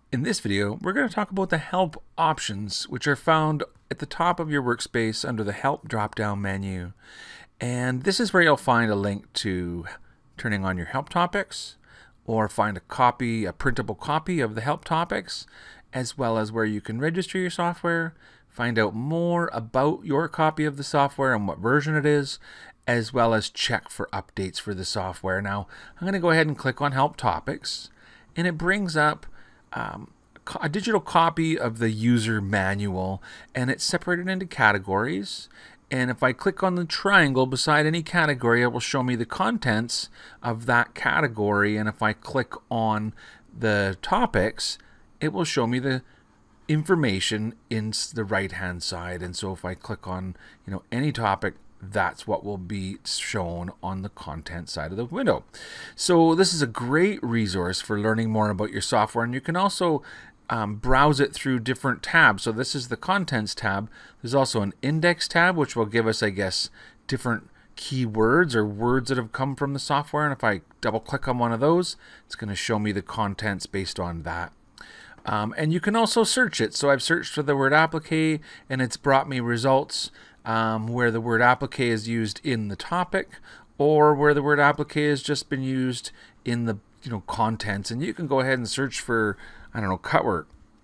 In this video, we're going to talk about the help options, which are found at the top of your workspace under the help drop-down menu. And this is where you'll find a link to turning on your help topics, or find a printable copy of the help topics, as well as where you can register your software, find out more about your copy of the software and what version it is, as well as check for updates for the software. Now, I'm going to go ahead and click on help topics, and it brings up a digital copy of the user manual, and it's separated into categories. And if I click on the triangle beside any category, it will show me the contents of that category. And if I click on the topics, it will show me the information in the right hand side. And so if I click on any topic, that's what will be shown on the content side of the window. So this is a great resource for learning more about your software, and you can also browse it through different tabs. So this is the contents tab. There's also an index tab, which will give us, I guess, different keywords or words that have come from the software. And if I double click on one of those, it's going to show me the contents based on that. And you can also search it. So I've searched for the word applique, and it's brought me results where the word applique is used in the topic, or where the word applique has just been used in the contents. And you can go ahead and search for, I don't know, cutwork,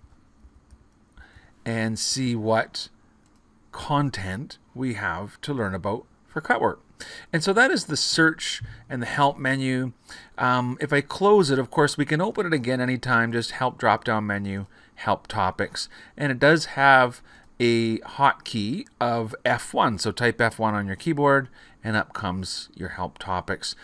and see what content we have to learn about for cutwork. And so that is the search and the help menu. If I close it, of course, we can open it again anytime. Just help drop-down menu, help topics, and it does have a hotkey of F1. So type F1 on your keyboard, and up comes your help topics.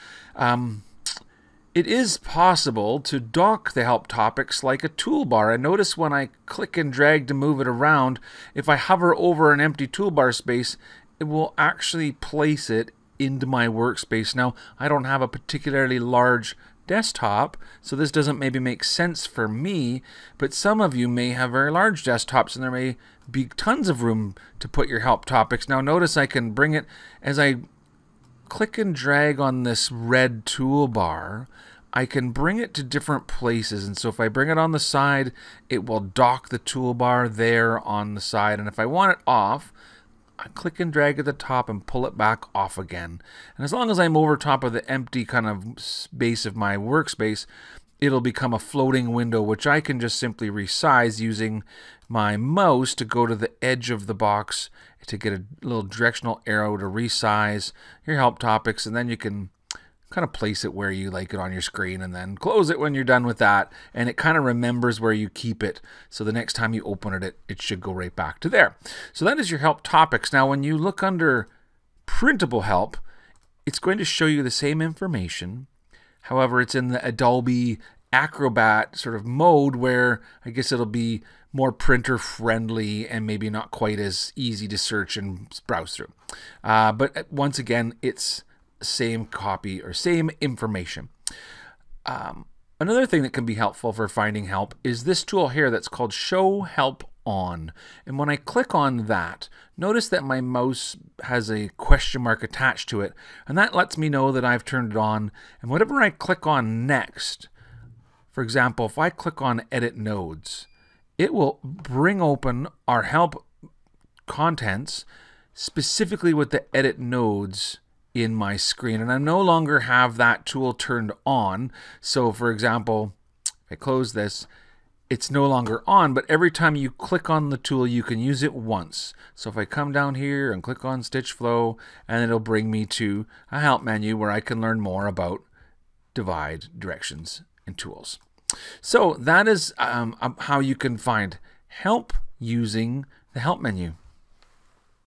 It is possible to dock the help topics like a toolbar. And notice when I click and drag to move it around, if I hover over an empty toolbar space, it will actually place it into my workspace. Now, I don't have a particularly large desktop, so this doesn't maybe make sense for me, but some of you may have very large desktops, and there may be tons of room to put your help topics. Now, notice I can bring it as I click and drag on this red toolbar. I can bring it to different places, and so if I bring it on the side, it will dock the toolbar there on the side, and if I want it off, I click and drag at the top and pull it back off again. And as long as I'm over top of the empty kind of space of my workspace, it'll become a floating window, which I can just simply resize using my mouse to go to the edge of the box to get a little directional arrow to resize your help topics, and then you can kind of place it where you like it on your screen, and then close it when you're done with that, and it kind of remembers where you keep it, so the next time you open it, it should go right back to there. So that is your help topics. Now when you look under printable help, it's going to show you the same information. However, it's in the Adobe Acrobat sort of mode, where I guess it'll be more printer friendly and maybe not quite as easy to search and browse through. But once again, it's same copy or same information. Another thing that can be helpful for finding help is this tool here that's called Show Help On. And when I click on that, notice that my mouse has a question mark attached to it, and that lets me know that I've turned it on. And whatever I click on next, for example, if I click on Edit Nodes, it will bring open our help contents specifically with the Edit Nodes in my screen, and I no longer have that tool turned on. So for example, if I close this, it's no longer on, but every time you click on the tool, you can use it once. So if I come down here and click on Stitch Flow, and it'll bring me to a help menu where I can learn more about divide, directions, and tools. So that is how you can find help using the help menu.